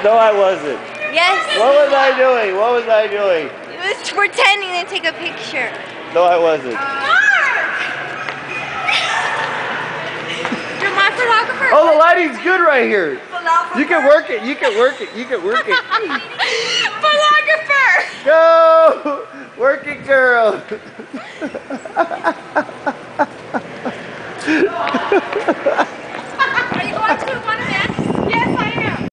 No, I wasn't. Yes. What was I doing? What was I doing? It was pretending to take a picture. No, I wasn't. You're my photographer. Oh, the lighting's good right here. Falographer. You can work it. You can work it. You can work it. Falographer. Go! Work it, girl.